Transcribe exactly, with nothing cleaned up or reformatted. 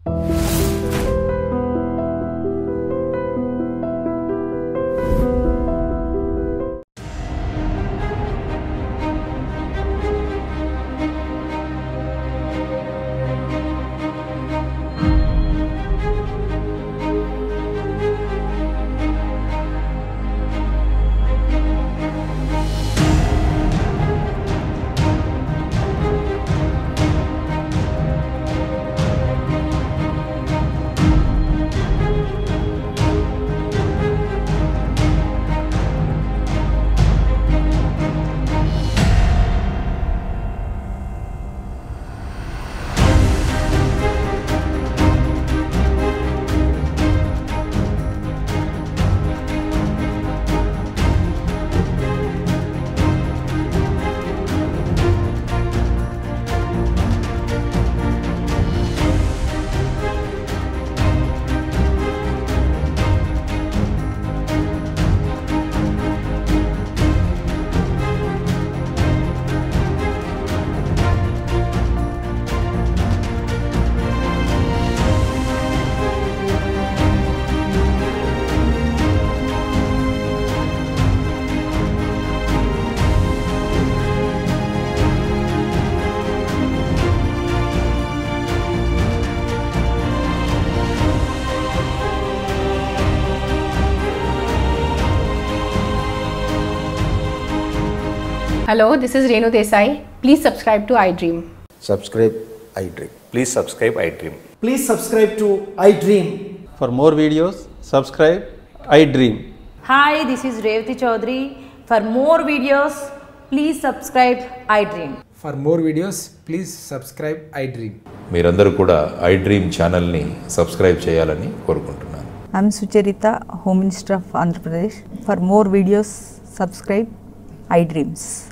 Hello, this is Renu Desai. Please subscribe to iDream. Subscribe iDream. Please subscribe iDream. Please subscribe to iDream. For more videos, subscribe iDream. Hi, this is Revati Chaudhary. For more videos, please subscribe iDream. For more videos, please subscribe iDream. మీరందరూ కూడా iDream ఛానల్ని subscribe చేయాలని కోరుకుంటున్నాను. I'm Sucharita, Home Minister of Andhra Pradesh. For more videos, subscribe iDreams.